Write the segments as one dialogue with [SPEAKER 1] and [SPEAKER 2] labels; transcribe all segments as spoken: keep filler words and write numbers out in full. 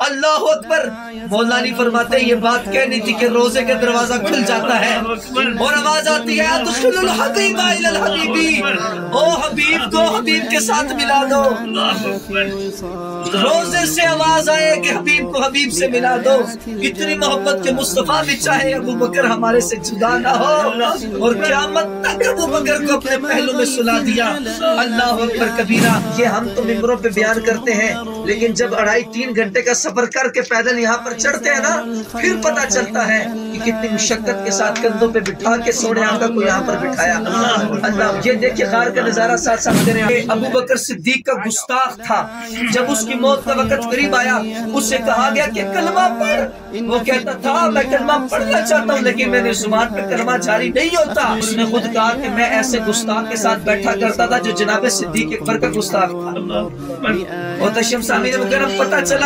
[SPEAKER 1] اللہ اکبر۔ مولا علی فرماتے ہیں یہ بات کہنی تھی کہ روزے کا دروازہ کھل جاتا ہے اور آواز آتی ہے ادخلوا الحبیب الی الحبیبی، او حبیب کو حبیب کے ساتھ ملا دو۔ روزے سے آواز آئے کہ حبیب کو حبیب سے ملا دو۔ اتنی محبت کے مصطفیٰ بھی چاہے ابو بکر ہمارے سے جدا نہ ہو، اور قیامت تک ابو بکر کو اپنے پہلو میں سلا دیا۔ اللہ اکبر کبیرہ۔ یہ ہم تو ممبروں پہ بیان کرتے ہیں، لیکن جب اڑھائی تین گھنٹے کا سفر کر کے پیدل یہاں پر چڑھتے ہیں نا، پھر پتہ چلتا ہے کہ کتنی مشقت کے ساتھ کندھوں پہ بٹھا کے سونے آقا کو یہاں پر بٹھایا۔ اللہ یہ دیکھیں غار کا نظارہ ساتھ ساتھ کریں۔ ابو بکر صدیق کا گستاخ تھا، جب اس کی موت کا وقت قریب آیا اس سے کہا گیا کہ کلمہ پڑھ۔ وہ کہتا تھا میں کلمہ پڑھنا چاہتا ہوں لیکن میرے زبان پہ کلمہ جاری نہیں ہوتا۔ اس نے خود کہا کہ میں ایسے گستاخ کے ساتھ بیٹھا کرتا تھا جو جناب صدیق اکبر کا گستاخ تھا۔ اور تشم سامعین مکرم پتہ چلا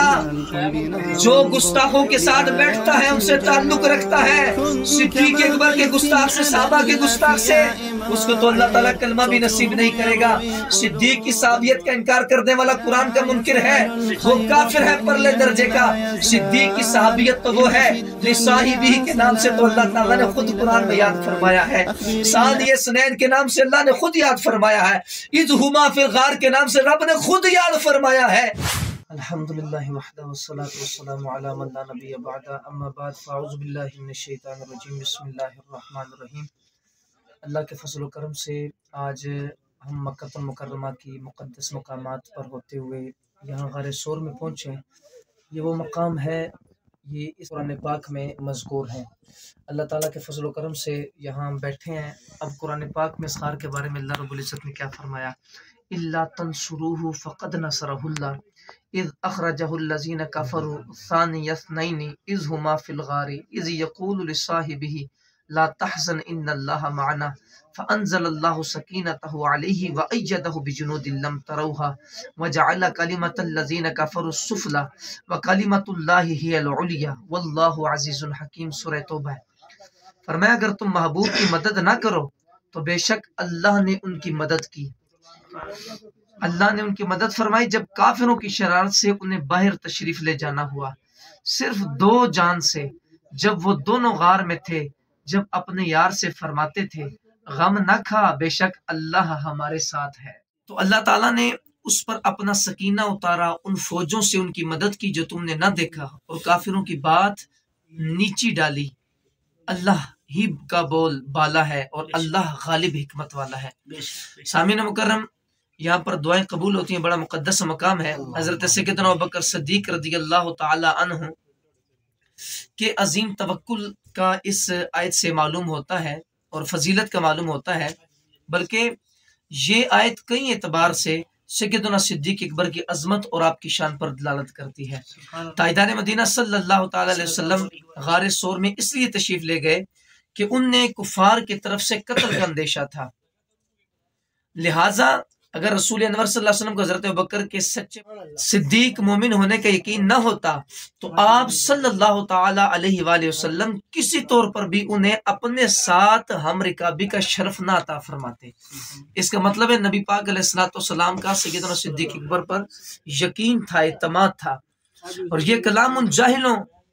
[SPEAKER 1] جو گستاخوں کے ساتھ بیٹھتا ہے ان سے تعلق رکھتا ہے صدیق اکبر کے گستاخ سے، صحابہ کے گستاخ سے، اس کو تو اللہ تعالیٰ کلمہ بھی نصیب نہیں کرے گا۔ صدیق کی صحابیت کا انکار کرنے والا قرآن کا منکر ہے، وہ کافر ہے پرلے درجے کا۔ صدیق کی صحابیت تو وہ ہے لصاحبہ کے نام سے تو اللہ تعالیٰ نے خود قرآن میں یاد فرمایا ہے، ثانی اثنین کے نام سے اللہ نے خود یاد فرمایا ہے، اذ ہما فی الغار کے نام سے رب نے خود یاد فرمایا ہے۔ الحمدللہ وحدہ والصلاة والسلام علی من لا نبی بعدہ، اما بعد فاعوذ باللہ من الشیطان الرجیم، بسم اللہ الرحمن الرحیم۔ اللہ کے فضل و کرم سے آج ہم مکہ المکرمہ کی مقدس مقامات پر ہوتے ہوئے یہاں غار سور میں پہنچے ہیں۔ یہ وہ مقام ہے، یہ اس قرآن پاک میں مذکور ہے۔ اللہ تعالیٰ کے فضل و کرم سے یہاں بیٹھے ہیں۔ اب قرآن پاک میں اس غار کے بارے میں اللہ رب العزت نے کیا فرمایا؟ اِلَّا تَنْصُرُوهُ فَقَدْ نَصَرَهُ اللَّهُ اِذْ أَخْرَجَهُ الَّذِينَ كَفَرُوا ثَانِيَ اثْنَيْنِ إِذْ هُمَا فِي الْغَارِ إِذْ يَقُولُ لِصَاحِبِهِ لَا تَحْزَنْ إِنَّ اللَّهَ مَعَنَا فَأَنزَلَ اللَّهُ سَكِينَتَهُ عَلَيْهِ وَأَيَّدَهُ بِجُنُودٍ لَّمْ تَرَوْهَا وَجَعَلَ كَلِمَةَ الَّذِينَ كَفَرُوا السُّفْلَىٰ وَكَلِمَةُ اللَّهِ هِيَ الْعُلْيَا وَاللَّهُ عَزِيزٌ حَكِيمٌ۔ سورہ توبہ ہے۔ فرمایا اگر تم محبوب کی مدد نہ کرو تو بے شک اللہ نے ان کی مدد کی، اللہ نے ان کی مدد فرمائی جب کافروں کی شرارت سے انہیں باہر تشریف لے جانا ہوا، صرف دو جان سے، جب وہ دونوں غار میں تھے، جب اپنے یار سے فرماتے تھے غم نہ کھا بے شک اللہ ہمارے ساتھ ہے۔ تو اللہ تعالیٰ نے اس پر اپنا سکینہ اتارا، ان فوجوں سے ان کی مدد کی جو تم نے نہ دیکھا، اور کافروں کی بات نیچی ڈالی۔ اللہ ہی کا بول بالا ہے اور اللہ غالب حکمت والا ہے۔ سامعین مکرم، یہاں پر دعائیں قبول ہوتی ہیں، بڑا مقدس مقام ہے۔ حضرت سیدنا ابوبکر صدیق رضی اللہ تعالی عنہ کے عظیم توکل کا اس آیت سے معلوم ہوتا ہے اور فضیلت کا معلوم ہوتا ہے، بلکہ یہ آیت کئی اعتبار سے سیدنا صدیق اکبر کی عظمت اور آپ کی شان پر دلالت کرتی ہے۔ تاجدار مدینہ صلی اللہ تعالی علیہ وسلم غار سور میں اس لیے تشریف لے گئے کہ ان نے کفار کی طرف سے قتل کا اندیشہ تھا، لہٰذا اگر رسول انور صلی اللہ علیہ وسلم کو حضرت ابوبکر کے سچے صدیق مومن ہونے کا یقین نہ ہوتا تو آپ صلی اللہ تعالی علیہ وآلہ وسلم کسی طور پر بھی انہیں اپنے ساتھ ہم رکابی کا شرف نہ عطا فرماتے۔ اس کا مطلب ہے نبی پاک علیہ الصلوۃ والسلام کا سیدنا صدیق اکبر پر یقین تھا، اعتماد تھا، اور یہ کلام ان جاہلوں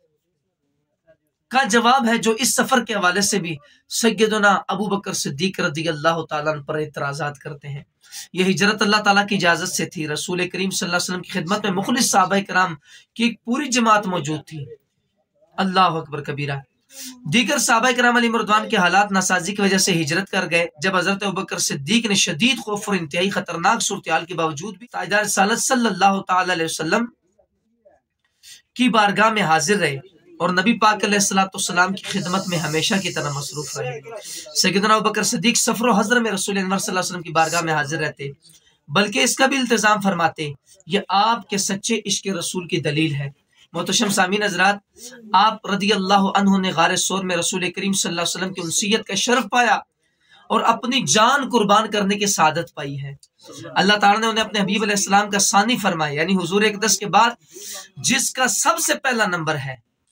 [SPEAKER 1] کا جواب ہے جو اس سفر کے حوالے سے بھی سیدنا ابو بکر صدیق رضی اللہ تعالیٰ عنہ پر اعتراضات کرتے ہیں۔ یہ ہجرت اللہ تعالیٰ کی اجازت سے تھی، رسول کریم صلی اللہ علیہ وسلم کی خدمت میں مخلص صحابہ کرام کی ایک پوری جماعت موجود تھی۔ اللہ اکبر کبیرہ۔ دیگر صحابہ کرام علیہ رضوان کے حالات ناسازی کی وجہ سے ہجرت کر گئے۔ جب حضرت ابوبکر صدیق نے شدید خوف اور انتہائی خطرناک صورتحال کے باوجود بھی تاجدار رسالت صلی اللہ تعالی علیہ وسلم کی بارگاہ میں حاضر رہے اور نبی پاک علیہ الصلوۃ والسلام کی خدمت میں ہمیشہ کی طرح مصروف رہے۔ سیدنا ابوبکر صدیق سفر و حضر میں رسول انور صلی اللہ علیہ وسلم کی بارگاہ میں حاضر رہتے، بلکہ اس کا بھی التزام فرماتے، یہ آپ کے سچے عشق رسول کی دلیل ہے۔ محتشم سامعین حضرات، آپ رضی اللہ عنہ نے غار سور میں رسول کریم صلی اللہ علیہ وسلم کی انسیت کا شرف پایا اور اپنی جان قربان کرنے کی سعادت پائی ہے۔ اللہ تعالیٰ نے انہیں اپنے حبیب علیہ السلام کا ثانی فرمایا، یعنی حضور اقدس کے بعد جس کا سب سے پہلا نمبر ہے،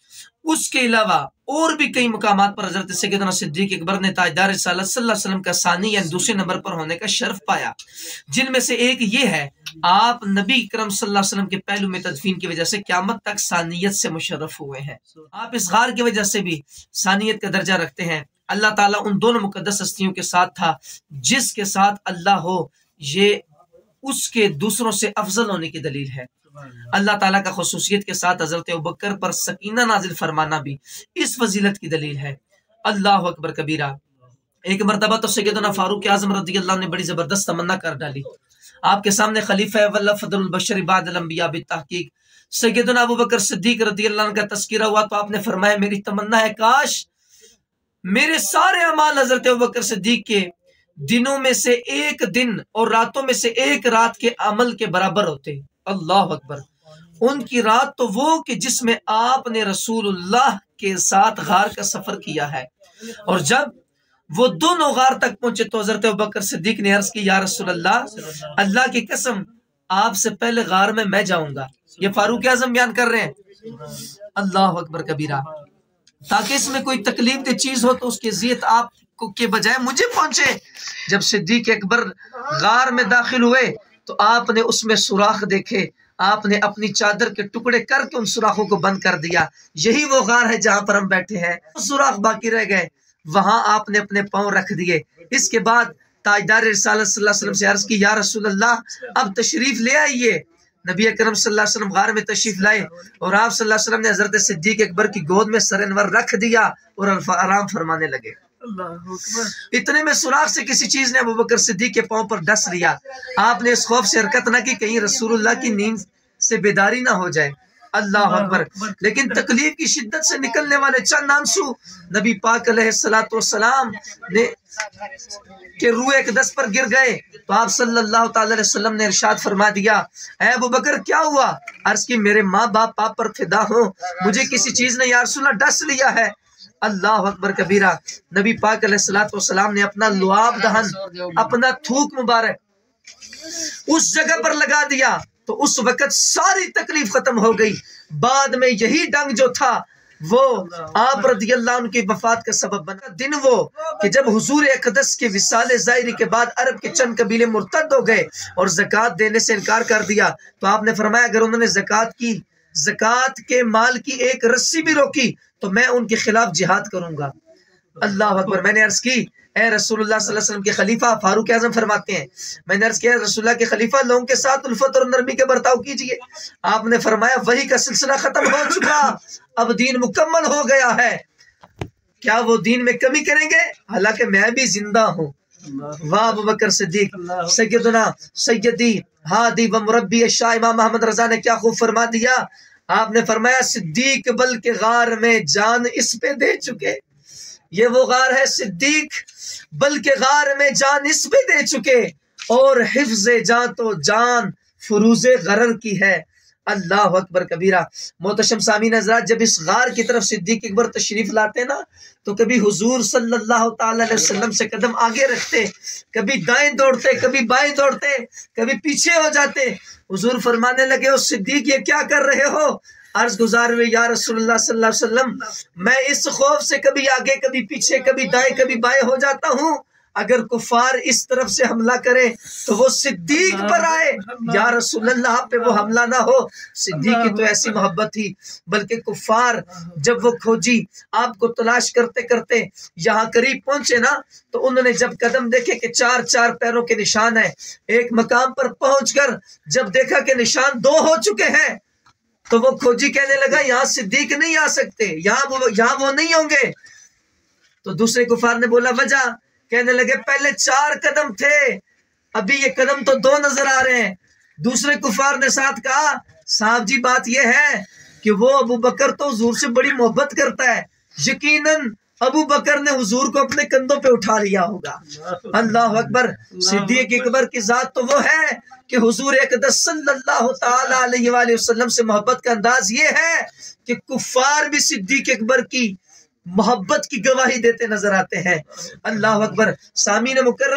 [SPEAKER 1] اس کے علاوہ اور بھی کئی مقامات پر حضرت سیدنا صدیق اکبر نے تاجدار رسالت صلی اللہ علیہ وسلم کا ثانی یعنی دوسرے نمبر پر ہونے کا شرف پایا، جن میں سے ایک یہ ہے آپ نبی اکرم صلی اللہ علیہ وسلم کے پہلو میں تدفین کی وجہ سے قیامت تک ثانیت سے مشرف ہوئے ہیں۔ آپ اس غار کی وجہ سے بھی ثانیت کا درجہ رکھتے ہیں۔ اللہ تعالیٰ ان دونوں مقدس ہستیوں کے ساتھ تھا، جس کے ساتھ اللہ ہو یہ اس کے دوسروں سے افضل ہونے کی دلیل ہے۔ اللہ تعالیٰ کا خصوصیت کے ساتھ حضرت ابوبکر پر سکینہ نازل فرمانا بھی اس فضیلت کی دلیل ہے۔ اللہ اکبر کبیرہ۔ ایک مرتبہ تو سیدنا فاروق اعظم رضی اللہ عنہ نے بڑی زبردست تمنا کر ڈالی۔ آپ کے سامنے خلیفہ اول فضل البشر بعد الانبیاء بالتحقیق سیدنا ابوبکر صدیق رضی اللہ عنہ کا تذکرہ ہوا تو آپ نے فرمایا میری تمنا ہے کاش میرے سارے اعمال حضرت ابوبکر صدیق کے دنوں میں سے ایک دن اور راتوں میں سے ایک رات کے عمل کے برابر ہوتے۔ اللہ اکبر۔ ان کی رات تو وہ کہ جس میں آپ نے رسول اللہ کے ساتھ غار کا سفر کیا ہے، اور جب وہ دونوں غار تک پہنچے تو حضرت ابوبکر صدیق نے عرض کی یا رسول اللہ، اللہ کی قسم آپ سے پہلے غار میں میں جاؤں گا۔ یہ فاروق اعظم بیان کر رہے ہیں۔ اللہ اکبر کبیرہ۔ تاکہ اس میں کوئی تکلیف دہ چیز ہو تو اس کی اذیت آپ کو کے بجائے مجھے پہنچے۔ جب صدیق اکبر غار میں داخل ہوئے تو آپ نے اس میں سوراخ دیکھے، آپ نے اپنی چادر کے ٹکڑے کر کے ان سوراخوں کو بند کر دیا۔ یہی وہ غار ہے جہاں پر ہم بیٹھے ہیں، سوراخ باقی رہ گئے، وہاں آپ نے اپنے پاؤں رکھ دیے۔ اس کے بعد تاجدار رسالت صلی اللہ علیہ وسلم سے عرض کی یا رسول اللہ اب تشریف لے آئیے۔ نبی اکرم صلی اللہ علیہ وسلم غار میں تشریف لائے اور آپ صلی اللہ علیہ وسلم نے حضرت صدیق اکبر کی گود میں سر انور رکھ دیا اور آرام فرمانے لگے۔ اتنے میں سوراخ سے کسی چیز نے ابوبکر صدیق کے پاؤں پر ڈس لیا۔ آپ نے اس خوف سے حرکت نہ کی کہیں رسول اللہ کی نیند سے بیداری نہ ہو جائے۔ اللہ اکبر۔ لیکن تکلیف کی شدت سے نکلنے والے چند آنسو نبی پاک علیہ الصلوۃ والسلام نے کہ روح اقدس پر گر گئے تو آپ صلی اللہ تعالی علیہ وسلم نے ارشاد فرما دیا اے ابوبکر کیا ہوا؟ عرض کی میرے ماں باپ آپ پر فدا ہوں، مجھے کسی چیز نے یا رسول اللہ ڈس لیا ہے۔ اللہ اکبر کبیرہ۔ نبی پاک علیہ الصلوۃ والسلام نے اپنا لعاب دہن، اپنا تھوک مبارک اس جگہ پر لگا دیا تو اس وقت ساری تکلیف ختم ہو گئی۔ بعد میں یہی ڈنگ جو تھا وہ آپ رضی اللہ عنہ کی وفات کا سبب بنا۔ دن وہ کہ جب حضور اقدس کے وصال ظاہری کے بعد عرب کے چند قبیلے مرتد ہو گئے اور زکوٰۃ دینے سے انکار کر دیا تو آپ نے فرمایا اگر انہوں نے زکوٰۃ کی زکوٰۃ کے مال کی ایک رسی بھی روکی تو میں ان کے خلاف جہاد کروں گا۔ اللہ اکبر۔ میں نے عرض کی اے رسول اللہ صلی اللہ علیہ وسلم کے خلیفہ، فاروق اعظم فرماتے ہیں میں نے عرض کیا رسول اللہ کے خلیفہ لوگوں کے ساتھ الفت اور نرمی کے برتاؤ کیجئے۔ آپ نے فرمایا وحی کا سلسلہ ختم ہو چکا، اب دین مکمل ہو گیا ہے، کیا وہ دین میں کمی کریں گے؟ حالانکہ میں بھی زندہ ہوں۔ واہ ابوبکر صدیق سیدنا سیدی ہادی و مربی شاہ امام محمد رضا نے کیا خوب فرما دیا۔ آپ نے فرمایا صدیق بلکہ غار میں جان اس پہ دے چکے، یہ وہ غار ہے صدیق بلکہ غار میں جان اس پہ دے چکے، اور حفظ جان تو جان فروز غرر کی ہے۔ اللہ اکبر کبیرہ۔ محتشم سامعین حضرات جب اس غار کی طرف صدیق اکبر تشریف لاتے نا تو کبھی حضور صلی اللہ تعالی علیہ وسلم سے قدم آگے رکھتے، کبھی دائیں دوڑتے، کبھی بائیں دوڑتے، کبھی پیچھے ہو جاتے۔ حضور فرمانے لگے او صدیق یہ کیا کر رہے ہو؟ عرض گزار ہوئے یا رسول اللہ صلی اللہ علیہ وسلم میں اس خوف سے کبھی آگے کبھی پیچھے کبھی دائیں کبھی بائیں ہو جاتا ہوں، اگر کفار اس طرف سے حملہ کرے تو وہ صدیق پر آئے، یا رسول اللہ آپ پہ وہ حملہ نہ ہو۔ صدیق کی تو ایسی محبت تھی، بلکہ کفار جب وہ کھوجی آپ کو تلاش کرتے کرتے یہاں قریب پہنچے نا تو انہوں نے جب قدم دیکھے کہ چار چار پیروں کے نشان ہیں، ایک مقام پر پہنچ کر جب دیکھا کہ نشان دو ہو چکے ہیں تو وہ کھوجی کہنے لگا یہاں صدیق نہیں آ سکتے، یہاں وہ یہاں وہ نہیں ہوں گے۔ تو دوسرے کفار نے بولا وجہ؟ کہنے لگے پہلے چار قدم تھے، ابھی یہ قدم تو دو نظر آ رہے ہیں۔ دوسرے کفار نے ساتھ کہا صاحب جی بات یہ ہے کہ وہ ابو بکر تو حضور سے بڑی محبت کرتا ہے، یقیناً ابو بکر نے حضور کو اپنے کندھوں پہ اٹھا لیا ہوگا۔ اللہ اکبر۔ صدیق اکبر کی ذات تو وہ ہے کہ حضور اقدس صلی اللہ تعالی علیہ وآلہ وسلم سے محبت کا انداز یہ ہے کہ کفار بھی صدیق اکبر کی محبت کی گواہی دیتے نظر آتے ہیں۔ اللہ اکبر۔ سامعین مکرم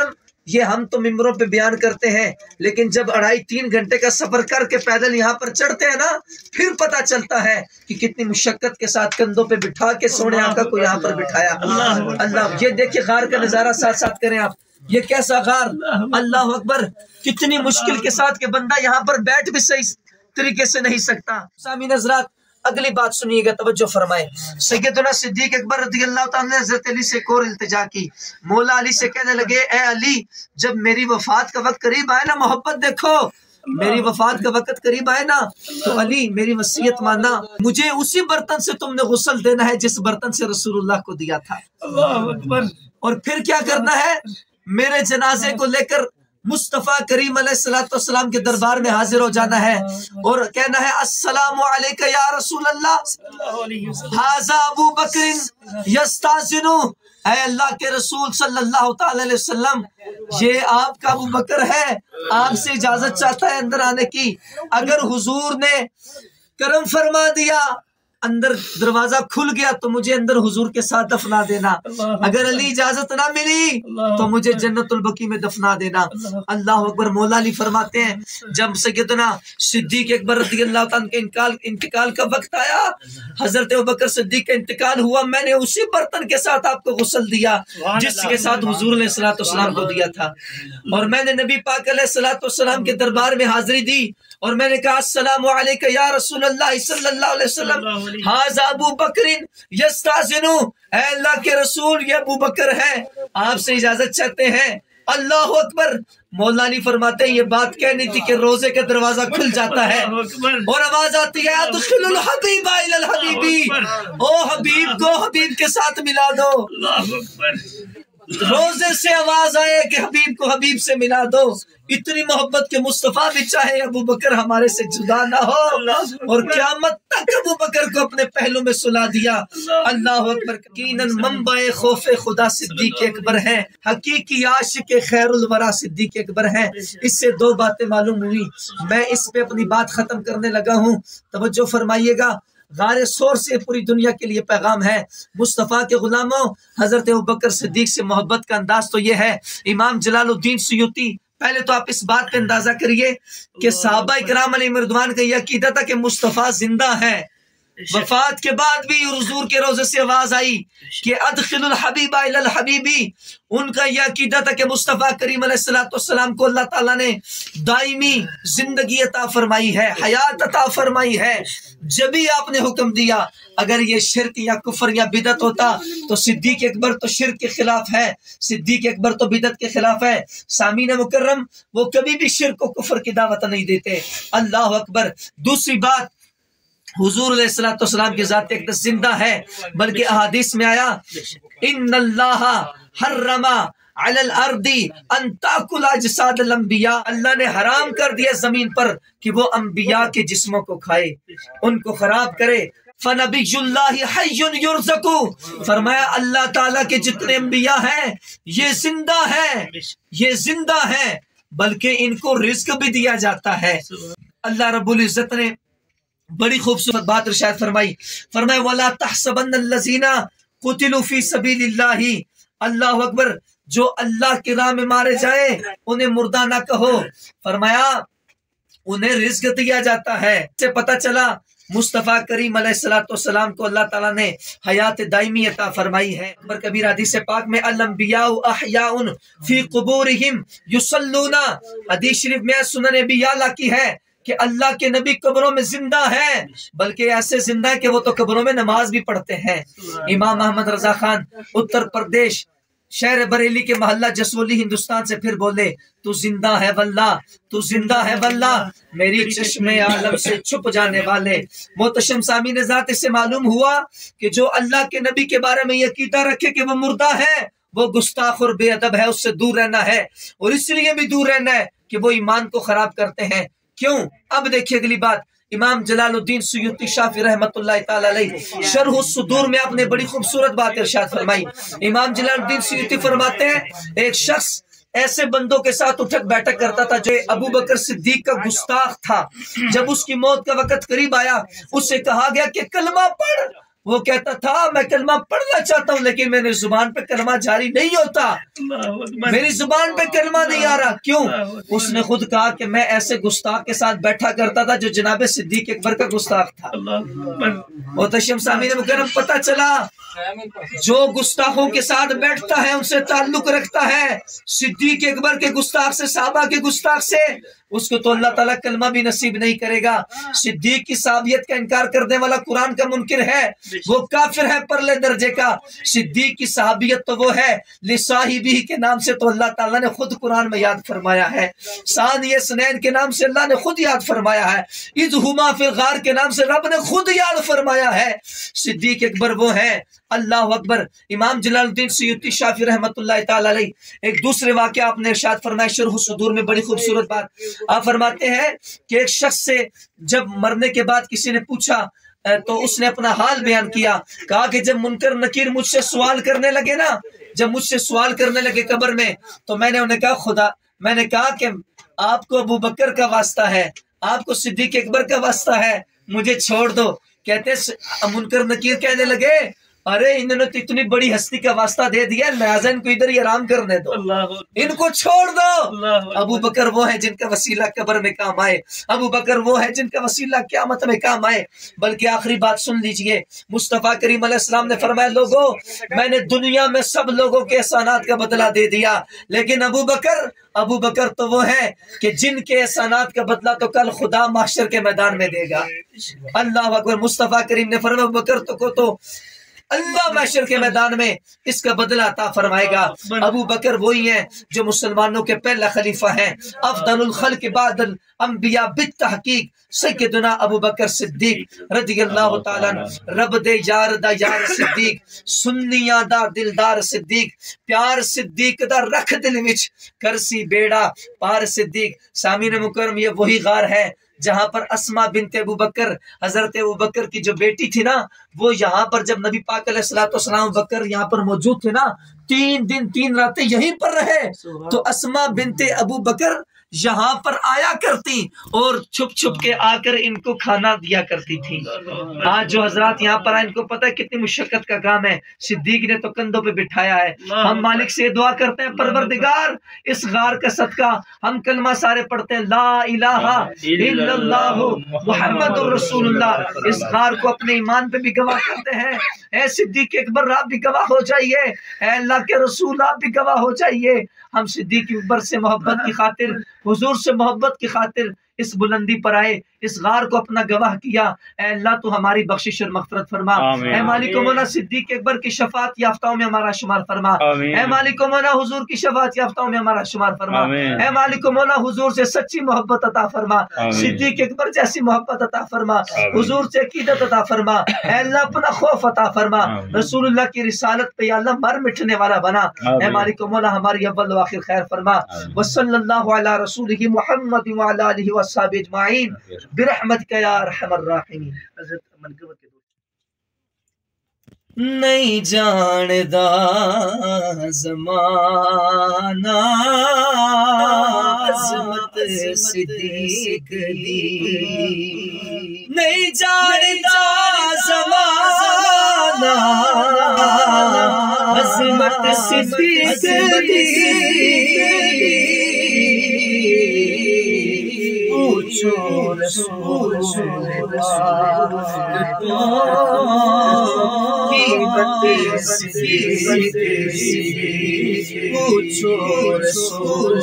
[SPEAKER 1] یہ ہم تو ممبروں پہ بیان کرتے ہیں، لیکن جب اڑائی تین گھنٹے کا سفر کر کے پیدل یہاں پر چڑھتے ہیں نا، پھر پتہ چلتا ہے کہ کتنی مشقت کے ساتھ کندھوں پہ بٹھا کے سونے آقا کو یہاں پر بٹھایا۔ اللہ، یہ دیکھیں غار کا نظارہ ساتھ ساتھ کریں آپ، یہ کیسا غار، اللہ اکبر، کتنی مشکل کے ساتھ کہ بندہ یہاں پر بیٹھ بھی صحیح طریقے سے نہیں سکتا۔ سامعین حضرات، اگلی بات سنیے گا، توجہ فرمائیں۔ سیدنا صدیق اکبر رضی اللہ تعالیٰ نے حضرت علی سے ایک اور التجا کی، مولا علی سے کہنے لگے، اے علی، جب میری وفات کا وقت قریب آئے نا، محبت دیکھو، میری وفات کا وقت قریب آئے نا، تو علی میری وصیت ماننا، مجھے اسی برتن سے تم نے غسل دینا ہے جس برتن سے رسول اللہ کو دیا تھا، اللہ اکبر، اور پھر کیا کرنا ہے، میرے جنازے کو لے کر مصطفیٰ کریم علیہ الصلوۃ والسلام کے دربار میں حاضر ہو جانا ہے اور کہنا ہے، السلام علیکہ یا رسول اللہ، ھذا ابو بکر یستاذن، اے اللہ کے رسول صلی اللہ تعالی علیہ وسلم، یہ آپ کا ابو بکر ہے، آپ سے اجازت چاہتا ہے اندر آنے کی۔ اگر حضور نے کرم فرما دیا، اندر دروازہ کھل گیا، تو مجھے اندر حضور کے ساتھ دفنا دینا، اگر علی اجازت نہ ملی تو مجھے جنت البقیع میں دفنا دینا۔ اللہ اکبر۔ مولا علی فرماتے ہیں، جب سیدنا صدیق اکبر رضی اللہ تعالیٰ کے انتقال انتقال کا وقت آیا، حضرت ابوبکر صدیق کا انتقال ہوا، میں نے اسی برتن کے ساتھ آپ کو غسل دیا جس کے ساتھ حضور علیہ الصلوۃ والسلام کو دیا تھا، اور میں نے نبی پاک علیہ الصلوۃ والسلام کے دربار میں حاضری دی اور میں نے کہا، السلام علیکہ یا رسول اللہ صلی اللہ علیہ وسلم، ھذا ابو بکر یستاذن، اے اللہ کے رسول، یہ ابو بکر ہے، آپ سے اجازت چاہتے ہیں۔ اللہ اکبر۔ مولا علی فرماتے ہیں، یہ بات کہنی تھی کہ روزے کا دروازہ کھل جاتا ہے اور آواز آتی ہے، ادخل الحبیب الی الحبیبی، او حبیب کو حبیب کے ساتھ ملا دو۔ روزے سے آواز آئے کہ حبیب کو حبیب سے ملا دو، اتنی محبت کے مصطفیٰ بھی چاہے ابو بکر ہمارے سے جدا نہ ہو، اور قیامت تک ابو بکر کو اپنے پہلو میں سلا دیا۔ اللہ اکبر۔ یقیناً منبع خوف خدا صدیق اکبر ہے، حقیقی عاشق خیر الورا صدیق اکبر ہے۔ اس سے دو باتیں معلوم ہوئی، میں اس پہ اپنی بات ختم کرنے لگا ہوں، توجہ فرمائیے گا۔ غار سور سے پوری دنیا کے لیے پیغام ہے، مصطفیٰ کے غلاموں، حضرت ابوبکر صدیق سے محبت کا انداز تو یہ ہے۔ امام جلال الدین سیوطی، پہلے تو آپ اس بات پہ اندازہ کریے کہ صحابہ اکرام علیہم رضوان کا یہ عقیدہ تھا کہ مصطفیٰ زندہ ہے، وفات کے بعد بھی حضور کے روزے سے آواز آئی کہ ادخل الحبیب الی الحبیبی، ان کا یہ عقیدہ تھا کہ مصطفیٰ کریم علیہ الصلوۃ والسلام کو اللہ تعالیٰ نے دائمی زندگی عطا فرمائی ہے، حیات عطا فرمائی ہے، جبھی آپ نے حکم دیا۔ اگر یہ شرک یا کفر یا بدعت ہوتا تو صدیق اکبر تو شرک کے خلاف ہے، صدیق اکبر تو بدعت کے خلاف ہے۔ سامعین مکرم، وہ کبھی بھی شرک و کفر کی دعوت نہیں دیتے۔ اللہ اکبر۔ دوسری بات، حضور علیہ الصلوۃ والسلام کی ذات اقدس زندہ ہے، بلکہ احادیث میں آیا، ان اللہ حرم علی الارض ان تاکل اجساد الانبیاء، اللہ نے حرام کر دیا زمین پر کہ وہ انبیاء کے جسموں کو کھائے، ان کو خراب کرے۔ فنبی اللہ حی یرزق، فرمایا اللہ تعالیٰ کے جتنے انبیاء ہیں یہ زندہ ہیں، یہ زندہ ہیں، بلکہ ان کو رزق بھی دیا جاتا ہے۔ اللہ رب العزت نے بڑی خوبصورت بات ارشاد فرمائی، فرمایا وَلَا تَحْسَبَنَّ الَّذِينَ قُتِلُوا فِي سَبِيلِ اللَّهِ، اللہ اکبر، جو اللہ کی راہ میں مارے جائے انہیں مردہ نہ کہو، فرمایا انہیں رزق دیا جاتا ہے۔ اس سے پتہ چلا مصطفیٰ کریم علیہ الصلوۃ والسلام کو اللہ تعالیٰ نے حیات دائمی عطا فرمائی ہے۔ اکبر کبیر حدیث پاک میں الانبیاء احیاء فی قبورہم یصلون، حدیث شریف میں سنن ابی یعلا کی ہے کہ اللہ کے نبی قبروں میں زندہ ہیں، بلکہ ایسے زندہ ہے کہ وہ تو قبروں میں نماز بھی پڑھتے ہیں۔ امام احمد رضا خان اتر پردیش شہر بریلی کے محلہ جسولی ہندوستان سے پھر بولے، تو زندہ ہے واللہ، تو زندہ ہے واللہ، میری چشم عالم سے چھپ جانے والے۔ محتشم سامعین ذات، اس سے معلوم ہوا کہ جو اللہ کے نبی کے بارے میں یہ عقیدہ رکھے کہ وہ مردہ ہے، وہ گستاخ اور بے ادب ہے، اس سے دور رہنا ہے، اور اس لیے بھی دور رہنا ہے کہ وہ ایمان کو خراب کرتے ہیں۔ کیوں؟ اب دیکھیے اگلی بات، امام جلال الدین سیوطی شافعی رحمۃ اللہ تعالی علیہ شرح الصدور میں اپنے بڑی خوبصورت بات ارشاد فرمائی۔ امام جلال الدین سیوطی فرماتے ہیں، ایک شخص ایسے بندوں کے ساتھ اٹھک بیٹھک کرتا تھا جو ابو بکر صدیق کا گستاخ تھا۔ جب اس کی موت کا وقت قریب آیا، اس سے کہا گیا کہ کلمہ پڑھ، وہ کہتا تھا میں کلمہ پڑھنا چاہتا ہوں لیکن میری زبان پہ کلمہ جاری نہیں ہوتا، میری زبان پہ کلمہ نہیں آ رہا. کیوں؟ اس نے خود کہا کہ میں ایسے گستاخ کے ساتھ بیٹھا کرتا تھا جو جناب صدیق اکبر کا گستاخ تھا. محتشم سامعین مکرم، پتہ چلا جو گستاخوں کے ساتھ بیٹھتا ہے ان سے تعلق رکھتا ہے صدیق اکبر کے گستاخ سے، صحابہ کے گستاخ سے، اس کو تو اللہ تعالیٰ کلمہ بھی نصیب نہیں کرے گا. صدیق کی صحابیت کا انکار کرنے والا قرآن کا منکر ہے، وہ کافر ہے پرلے درجے کا. صدیق کی صحابیت تو وہ ہے لصاحبہ کے نام سے تو اللہ تعالیٰ نے خود قرآن میں یاد فرمایا ہے، ثانی اثنین کے نام سے اللہ نے خود یاد فرمایا ہے، اذ ہما فی الغار کے نام سے رب نے خود یاد فرمایا ہے. صدیق اکبر وہ ہے. اللہ اکبر. امام جلال الدین سیوطی شافعی رحمۃ اللہ تعالی علیہ ایک دوسرے واقعہ آپ نے ارشاد فرمایا شرح صدور میں، بڑی خوبصورت بات آپ فرماتے ہیں کہ ایک شخص سے جب مرنے کے بعد کسی نے پوچھا تو اس نے اپنا حال بیان کیا، کہا کہ جب منکر نکیر مجھ سے سوال کرنے لگے نا، جب مجھ سے سوال کرنے لگے قبر میں، تو میں نے انہیں کہا خدا میں نے کہا کہ آپ کو ابو بکر کا واسطہ ہے، آپ کو صدیق اکبر کا واسطہ ہے، مجھے چھوڑ دو. کہتے منکر نکیر کہنے لگے ارے انہوں نے تو اتنی بڑی ہستی کا واسطہ دے دیا، لہٰذا ان کو ادھر ہی آرام کرنے دو، ان کو چھوڑ دو. ابو بکر وہ ہے جن کا وسیلہ قبر میں کام آئے، ابو بکر وہ ہے جن کا وسیلہ قیامت میں کام آئے. بلکہ آخری بات سن لیجئے، مصطفیٰ کریم علیہ السلام نے فرمایا لوگوں میں نے دنیا میں سب لوگوں کے احسانات کا بدلہ دے دیا، لیکن ابو بکر ابو بکر تو وہ ہے کہ جن کے احسانات کا بدلہ تو کل خدا محشر کے میدان میں دے گا. اللہ اکبر. مصطفیٰ کریم نے فرمایا ابو بکر تو کو تو اللہ محشر کے میدان میں اس کا بدلہ عطا فرمائے گا. ابو بکر وہی ہیں جو مسلمانوں کے پہلا خلیفہ ہیں، افضل الخلق بعد الانبیاء بالتحقیق سیدنا ابو بکر صدیق رضی اللہ تعالیٰ عنہ. رب دے یار دا یار صدیق، سنیاں دا دلدار صدیق، پیار صدیق دا رکھ دل وچ کرسی بیڑا پار صدیق. سامعین مکرم یہ وہی غار ہے جہاں پر اسما بنت ابو بکر، حضرت ابو بکر کی جو بیٹی تھی نا، وہ یہاں پر جب نبی پاک علیہ الصلوۃ والسلام بکر یہاں پر موجود تھے نا، تین دن تین راتیں یہیں پر رہے. تو اسما بنت ابو بکر یہاں پر آیا کرتی اور چھپ چھپ کے آ کر ان کو کھانا دیا کرتی تھی. آج جو حضرات یہاں پر آئے ان کو پتہ ہے کتنی مشقت کا کام ہے، صدیق نے تو کندھوں پہ بٹھایا ہے. ہم مالک سے دعا کرتے ہیں پروردگار اس غار کا صدقہ ہم کلمہ سارے پڑھتے ہیں لا الہ الا اللہ محمد الرسول اللہ، اس غار کو اپنے ایمان پہ بھی گواہ کرتے ہیں. اے صدیق اکبر آپ بھی گواہ ہو جائیے، اے اللہ کے رسول آپ بھی گواہ ہو جائیے. ہم صدیق اکبر سے محبت کی خاطر، حضور سے محبت کی خاطر اس بلندی پر آئے، اس غار کو اپنا گواہ کیا. اے اللہ تو ہماری بخشش اور مغفرت فرما. اے مالک و مولا صدیق اکبر کی شفاعت یافتاؤں میں ہمارا شمار فرما. اے مالک و مولا حضور کی شفاعت یافتاؤں میں ہمارا شمار فرما. اے مالک و مولا حضور سے سچی محبت عطا فرما، صدیق اکبر جیسی محبت عطا فرما، حضور سے عقیدت عطا فرما. اے اللہ اپنا خوف عطا فرما، رسول اللہ کی رسالت پہ یا اللہ مر مٹنے والا بنا. اے مالک و مولا ہماری اول و آخر خیر فرما. وصلی اللہ علی رسولہ محمد وعلی آلہ وصحبہ اجمعین برحمتک یا ارحم الراحمین. نہیں جاندا زمانہ عظمت صدیق دی، نہیں جاندا زمانہ عظمت صدیق دی. پوچھو رسول پاک کو قیمت صدیق دی، پوچھو رسول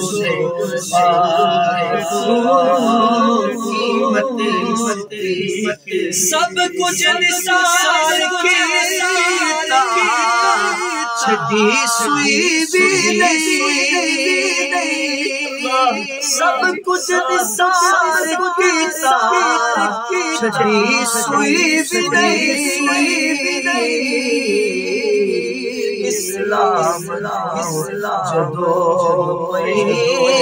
[SPEAKER 1] پاک کو قیمت صدیق دی. سب کچھ نثار کیتا چھٹی سوئی بھی نہیں، سب کچھ نثار کیتا چھٹی سوئی بھی نہیں. اسلام جدو پئی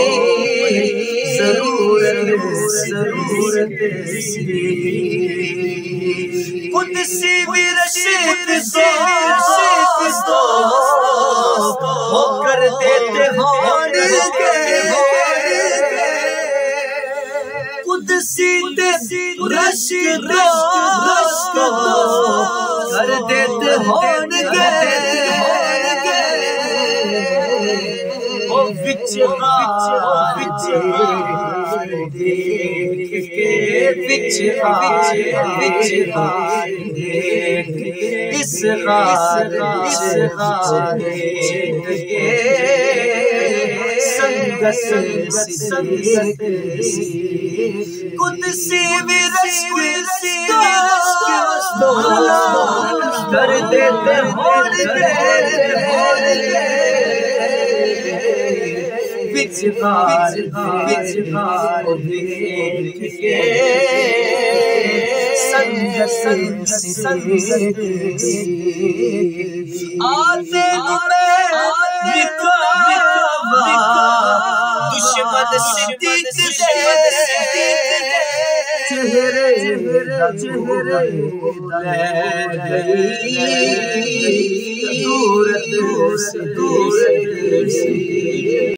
[SPEAKER 1] ضرورت ضرورت قدسی بھی رشید دوست ہو کر دیتے ہون کے، قدسی رشید دوست کر دیتے ہون گے او وچ غار وچ غار دیکھ کے وچ غار وچ غار دیکھ کے اس غار اس غار دیکھ کے سنگ سنگ سنگ قدسی ورسی کر دیتے ہون گے وچ غار وچ غار دیکھ کے سنگ سنگ سنگ آتے دشمن صدیق دے چہرے چہرے لے گئی دور دور سے دور سے